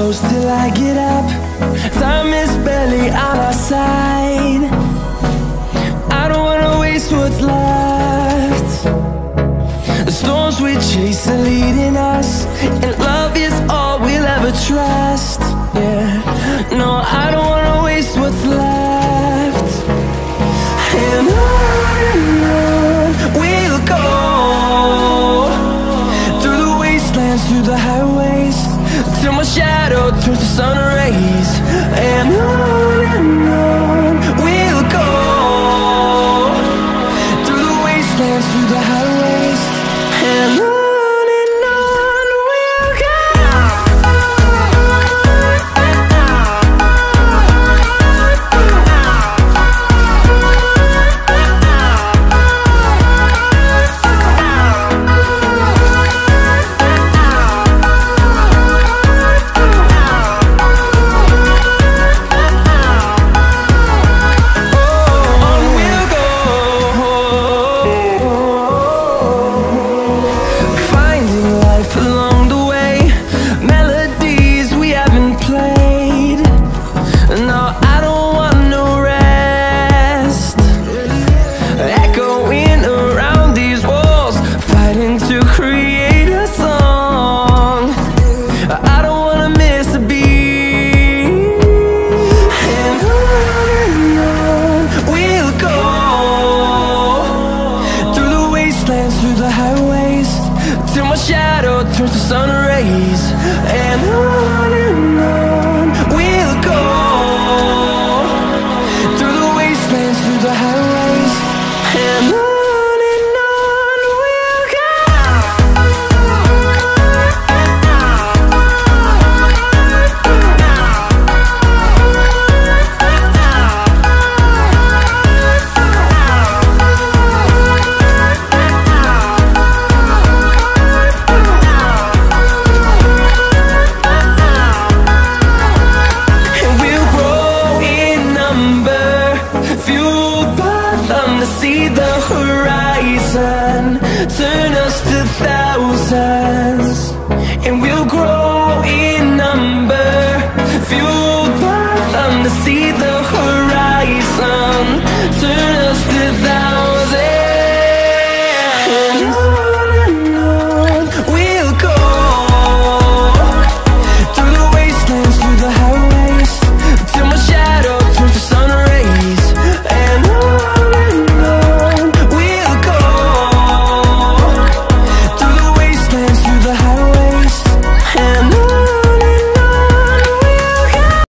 close till I get up. Time is barely on our side. I don't wanna waste what's left. The storms we chase are leading us, and love is all we'll ever trust. Yeah, no, I don't wanna waste what's left. And on we'll go, through the wastelands, through the highways, till my shadow turns to sun rays. And on we'll go, through the wastelands, through the highways, and on we'll go. Through the highways, till my shadow turns to sun rays. And on we'll go, through the wastelands, through the highways, and on we'll go. See the horizon, turn us to thousands, and we'll grow in number, fueled by them to see the horizon.